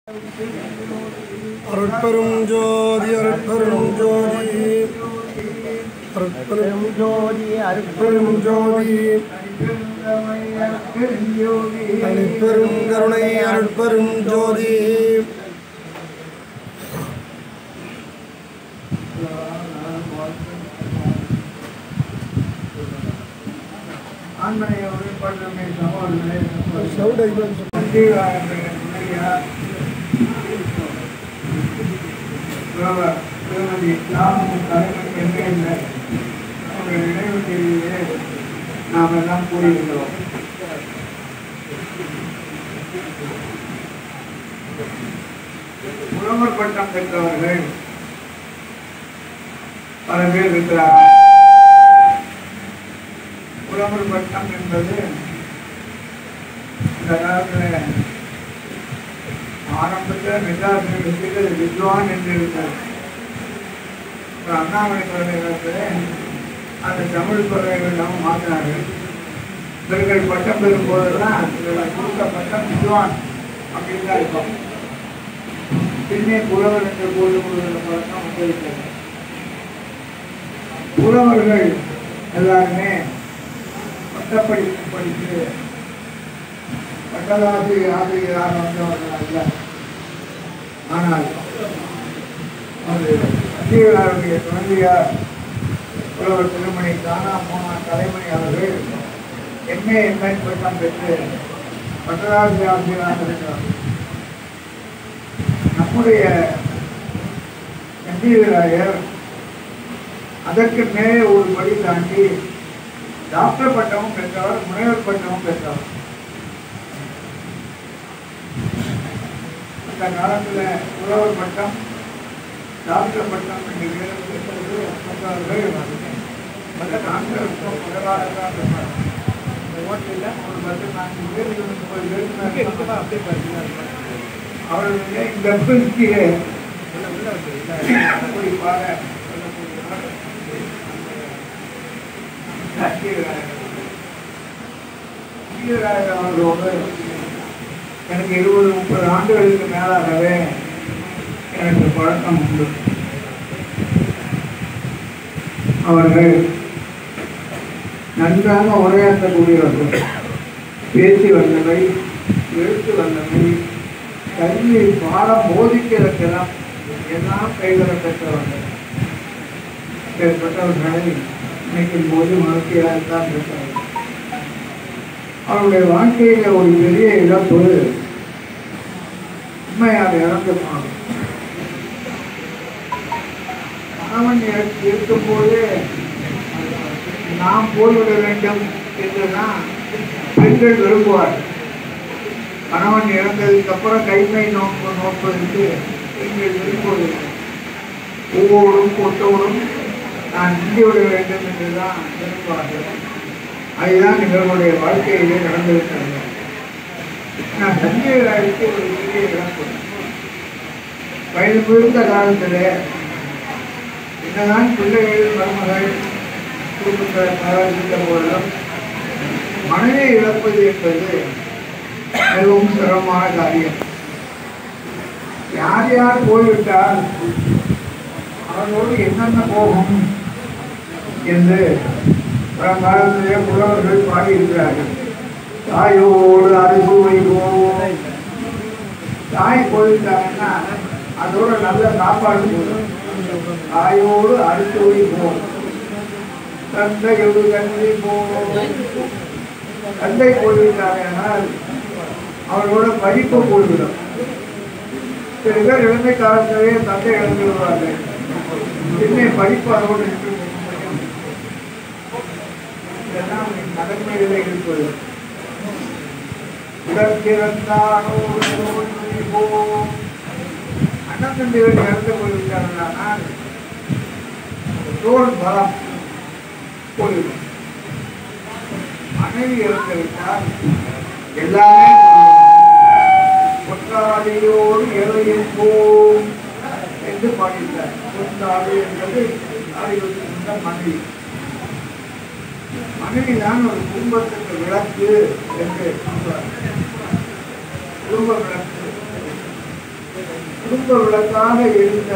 அருட்பெரும் ஜோதி அருட்பெரும் ஜோதி அருட்பெரும் ஜோதி அருட்பெரும் ஜோதி தனிப்பெரும் கருணை அருட்பெரும் ஜோதி நினைவு செய்தியிலே நாம் எல்லாம் கூறியிருக்கிறோம். புலவர் பட்டம் பெற்றவர்கள் பல பேர் இருக்கிறார்கள். புலவர் பட்டம் என்பது இந்த காலத்தில் ஆரம்பத்தில் மெட்ராஸில் வித்வான் என்று இருக்கிறார். அண்ணாமலை பல்கலைக்கழகத்தில் அந்த தமிழ் பல்கலைக்கழகம் மாற்றினார்கள். இவர்கள் பட்டம் பெறும் போதெல்லாம் கொடுத்த பட்டம் வித்வான் அப்படின்னு தான் இருக்கும். பின்னே புலவர் என்று போது கொடுக்கிற பழக்கம் வந்திருக்கிறது. புலவர்கள் எல்லாருமே பட்டப்படிப்பு படித்து ஆசிரியராக வந்தவர்கள் அல்ல. ஆனால் அந்திகளாருடைய குழந்தையார் புலவர் திருமணி ka.mu கலைமணி அவர்கள் எம்ஏ பட்டம் பெற்று பட்டதாசி ஆசிரியராக இருக்கிறார். நம்முடைய அந்திகளாயர் அதற்கு மேலே ஒரு படி தாண்டி டாக்டர் பட்டமும் பெற்றவர், முனைவர் பட்டமும் பெற்றவர். அந்த காலத்தில் புலவர் பட்டம் டாக்டர் பட்டம் என்று பெற்றது அவர்களுடைய இந்த பயிற்சியை அவர்களோடு எனக்கு 20-30 ஆண்டுகளுக்கு மேலாகவே எனக்கு பழக்கம் உண்டு. அவர்கள் நன்றாக உரையாற்றக்கூடியவர்கள். பேசி வந்தவை, எழுத்து வந்தவை, கல்வி பாடம் போதிக்கிறதெல்லாம் எல்லாம் கைவர பெற்றவர்கள். பெற்றவர்களை நினைக்கும் போது மகிழ்ச்சியாகத்தான் பெற்றவர்கள். அவருடைய வாழ்க்கையில் ஒரு பெரிய இழப்பு உண்மையாக இறந்துப்பாங்க. கணவன் இருக்கும்போது நாம் போய்விட வேண்டும் என்றுதான் பெண்கள் விரும்புவார். கணவன் இறந்ததுக்கு அப்புறம் கைமை நோக்குவதற்கு பெண்கள் விரும்புவதில்லை. பூவோடும் பொட்டோடும் நான் நின்றுவிட வேண்டும் என்றுதான் விரும்புவார்கள். அதுதான் எங்களுடைய வாழ்க்கையிலே நடந்திருக்கிறது. நான் சஞ்சீவராய்க்கு ஒரு பெரிய இழப்பு. வயது முழுந்த காலத்தில் என்னதான் பிள்ளைகள் மருமகள் குடும்பத்தை பராமரித்த போதிலும் மனைவியை இழப்பது என்பது மிகவும் சிரமமான காரியம். யார் யார் போய்விட்டால் அவர்களோடு என்னென்ன போகும் என்று பழங்காலத்திலே புலவர்கள் பாடியிருக்கிறார்கள். தாயோடு அறுசுவை போவோம். தாய் போய்விட்டாங்கன்னா அதோட நல்ல சாப்பாடு போதும். தாயோடு அறுசுவை போவோம். தந்தையோடு கல்வி போவோம். தந்தை போய்விட்டார்கள் அவர்களோட படிப்பு போய்விடும். சில பேர் இளமை காலத்திலேயே தந்தை இழந்து விடுவார்கள். பின்னே படிப்பு அதோடு இதெல்லாம் நடைமுறையிலே இருப்பது. அண்ணன் தம்பிகள் இறந்து போய்விட்டார்கள். தோல் பலம் போய்விடும். மனைவி இறந்து விட்டால் எல்லாமே பொற்றாடியோடு ஏழையும் போம் என்று பாடிட்டார். பொற்றாடி என்பது மனைவி. மனைவிதான் ஒரு குடும்பத்துக்கு விளக்கு என்று சொல்வார். குடும்ப விளக்கு குடும்ப விளக்காக இருந்த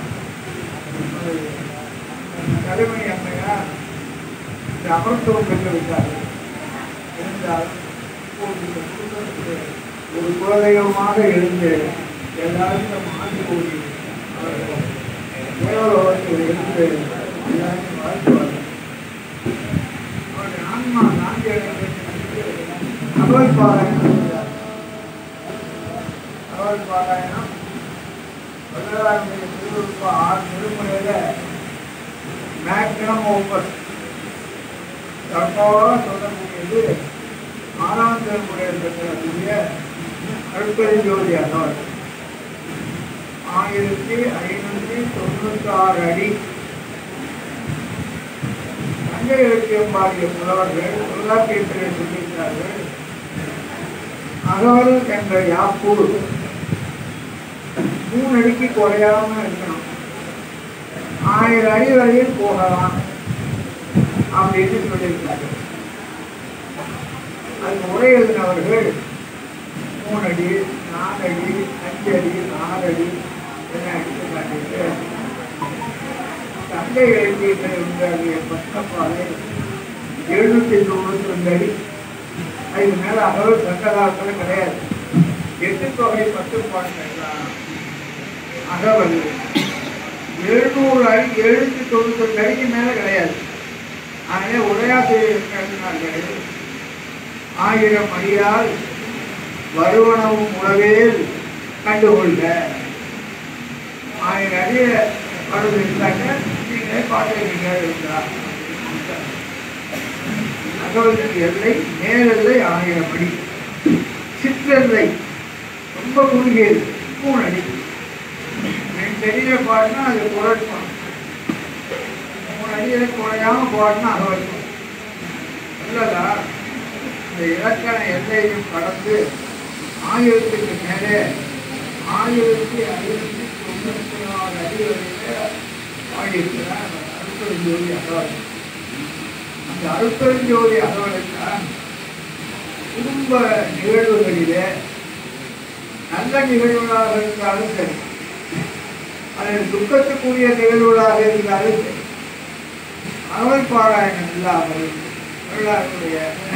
தலைமை அம்மையார் இந்த அமர்த்துவம் பெற்று விட்டார்கள். இருந்தாலும் ஒரு குலதெய்வமாக இருந்து எல்லாருக்கும் ஆண்டு கூடி தேவலோகத்தில் இருந்து எல்லாரும் வாழ்த்துவார்கள். அவருடைய ஆன்மா நான்கு அகவல் பாராயணம் அகவல் பாராயணம் 16 திருமுறையில மேக்ஸிமம் ஓப்பன் தற்கால சொல்லக்கூடியது 6ஆம் திருமுறையில் பெற்றக்கூடிய அருட்பெருஞ்சோதி அகவல் 1596 அடி. தங்கை இலக்கியம் பாடிய புலவர்கள் தொல்காப்பியத்திலே சொல்லியிருக்கிறார்கள், அகவல் என்ற யாப்பூர் 3 அடிக்கு குறையாம இருக்கணும், 1000 அடி வரையில் போகலாம் அப்படின்னு சொல்லியிருக்கார்கள். அது உரை எழுதினவர்கள் 3 அடி 4 அடி 5 அடி 4 அடி என அடித்து காட்டிட்டு தங்கை இலக்கியத்தில் உண்டாகிய பட்டப்பாலை 792 அடி. அதுக்கு மேல அகவல் சங்க காலத்தில் கிடையாது. 8 தொகை 10 பாடல் அகவல் 700 அடி 792 அடிக்கு மேல கிடையாது. அதனால உரையாசிரியர்கள் 1000 அடியால் வருவனவும் உறவேல் கண்டுகொள்க. 1000 அடிய படுது இருந்தாங்க, நீங்களே பார்த்துருக்கீங்க. அகவலுக்கு எல்லை மேலெல்லை 1000 அடி, சிற்றெல்லை ரொம்ப குறுகியது 3 அடி. தெரிய பாடினா அது குறைக்கும், 3 அடியில குறையாம பாடினா அகவல் இல்லதா. இந்த இலக்கண எல்லையையும் கடந்து 1000க்கு மேலே 1594 அடி வரையில பாடியிருக்கிறார் அருட்பெருஞ்சோதி அகவல். அந்த அருட்பெருஞ்சோதி அகவலுக்கான குடும்ப நிகழ்வுகளிலே நல்ல நிகழ்வுகளாக இருந்தாலும் சரி, அதில் துக்கத்துக்குரிய நிகழ்வுகளாக இருந்தாலும் சரி, அகவல் பாராயணம் இல்லாமல் தமிழர்களுடைய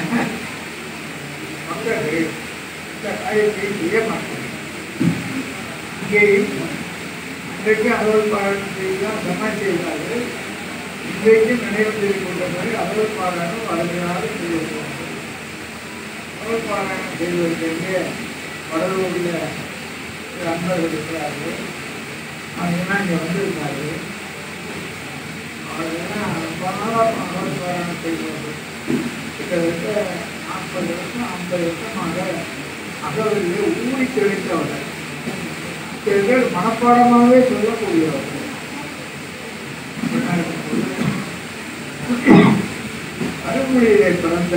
மக்கள் இந்த காரியத்தை செய்ய மாட்டார்கள். இங்கேயும் இன்றைக்கு அகவல் பாராயணம் செய்யலாம் சமம் செய்தார்கள். இன்றைக்கும் நினைவு கொண்ட மாதிரி அகவல் பாராயணம் அருமையாக செய்திருக்கிறார்கள். அகவல் பாராயணம் செய்வதற்கு வடலூரில் அன்பர்கள் இருக்கிறார்கள். அவங்கெல்லாம் இங்கே வந்திருக்காரு. அவர்களெல்லாம் ரொம்ப நாளாக அகவல் பாராயணம் செய்வார்கள். கிட்டத்தட்ட 40 வருஷம் 50 வருஷமாக அகவலிலே ஊறி தெளித்தவர்கள். சில பேர் மனப்பாடமாகவே சொல்லக்கூடியவர்கள். அருமொழியிலே பிறந்த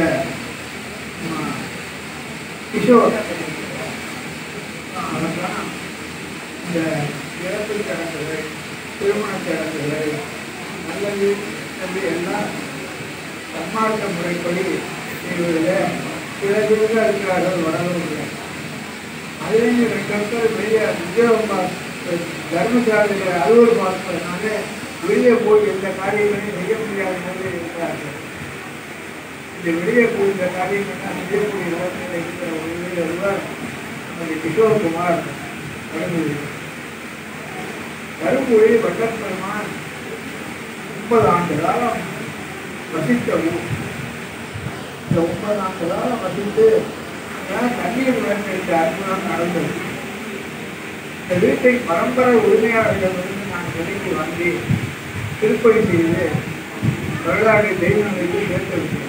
கிஷோர் அவர்தான் இந்த இறப்பு சடங்குகள் திருமண சடங்குகள் நல்லது என்று எல்லாம் சன்மார்க்க முறைப்படி செய்வதில் சில பேர்கள் இருக்கிறார்கள் வடலூரில். அதுலேயும் 2 பேர் வெளியே உத்தியோகம் தர்மசாலையில் அலுவல் பார்ப்பதனால வெளியே போய் எந்த காரியங்களையும் செய்ய முடியாத நிலையில் இருக்கிறார்கள். இந்த வெளியே போய் இந்த காரியங்கள்லாம் செய்யக்கூடிய நிலைமையில் இருக்கிற ஒருவர் நமது கிஷோர்குமார் கரும்புழி வட்டப்பெருமான் 30 ஆண்டு காலம் வசித்த ஊர். இந்த 30 ஆண்டு காலம் வசித்து தண்ணீர் விளக்கு அற்புதம் நடந்தது. இந்த வீட்டை பரம்பரை உரிமையாளர்கள் வந்து நான் விலைக்கு வாங்கி திருப்பணி செய்து வரலாறு தெய்வங்களுக்கு சேர்த்து விட்டேன்.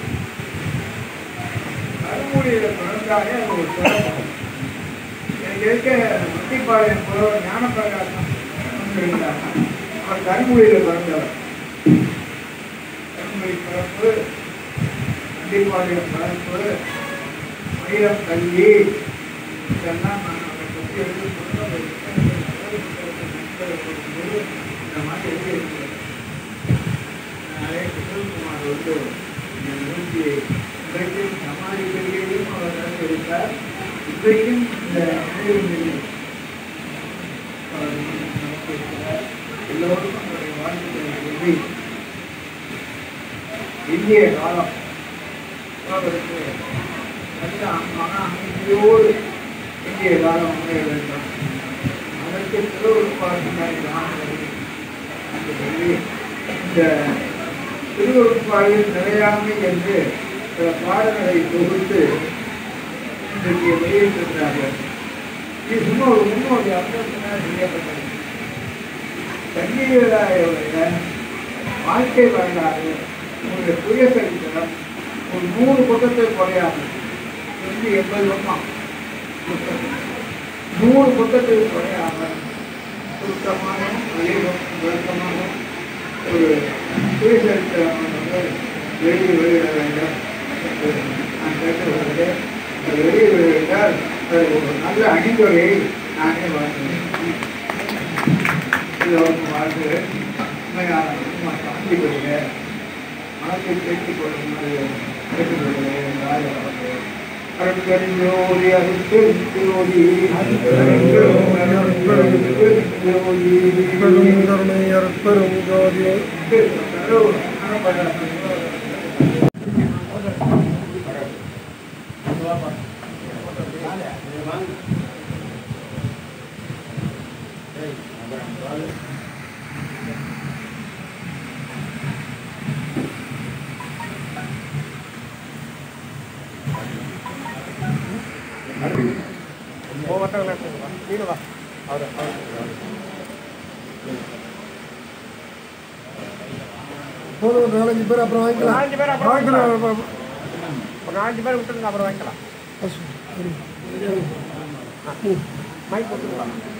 கருமொழியில் பிறந்தாலே அது ஒரு சிறப்பு. எனக்கு இருக்க முத்திப்பாளையம் புலவர் ஞானப்பிரகாசம் இருந்தார். அவர் கருமொழியில் பிறந்தவர். கருமொழி பிறப்பு, முத்திப்பாளையம் பிறப்பு, மயிலம் கல்வி, இதெல்லாம் நான் அவரை பற்றி எழுதி இந்த மாதிரி எழுதியிருக்கிறேன். அதே கிஷோர்குமார் வந்து இந்த நிகழ்ச்சியை இன்றைக்கும் சமாதி பெரியையும் அவர் எடுத்தார். இன்றைக்கும் இந்த நினைவு எல்லோருக்கும் என்னுடைய வாழ்த்துக்களை சொல்லி இந்திய காலம் உலகத்திற்கு நல்ல மன அமைதியோடு இந்திய காலம் அமைய வேண்டும். அதற்கு திருவள்ளுவாழ்வினை என்று சொல்லி இந்த திருவள்ளுவாழ்வில் நிலையாமை என்று சில பாடங்களை தொகுத்து இன்றைக்கு வெளியிட்டிருக்கிறார்கள். இது சும்மா ஒரு முன்னோடி அம்சத்தினால் செய்யப்பட்டது. தண்ணீருடைய வாழ்க்கை வரலாறு உங்களுடைய சுயசரித்திரம் ஒரு 100 பக்கத்தை குறையாது. 80 பக்கம் 100 பக்கத்தை குறையாமல் சுருக்கமான விளக்கமான ஒரு சுயசரித்திரம் வெளியிட வேண்டும் என்று நான் கேட்டு வருகிறேன். வெளியிட்டால் அது ஒரு நல்ல அணிந்துரையை நானே வாழ்கிறேன். வாழ்கிறேன். உண்மையான தாண்டி கொள்கிறேன். மனத்தை பேசிக் கொள்ளுமாறு கேட்டுக்கொள்கிறேன் என்றால் அருட்பெருஞ்சோதி அருட்பெருஞ்சோதி பெருங்கருணை அருட்பெரும் ஜோதி போதும். 4-5 பேர் அப்புறம் வாங்கிக்கலாம். 4 பேர் அப்புறம் வாங்கிக்கலாம். ஒரு 4 பேர் விட்டுருங்க, அப்புறம் வாங்கிக்கலாம். சரி. மைக் போட்டுக்கலாம்.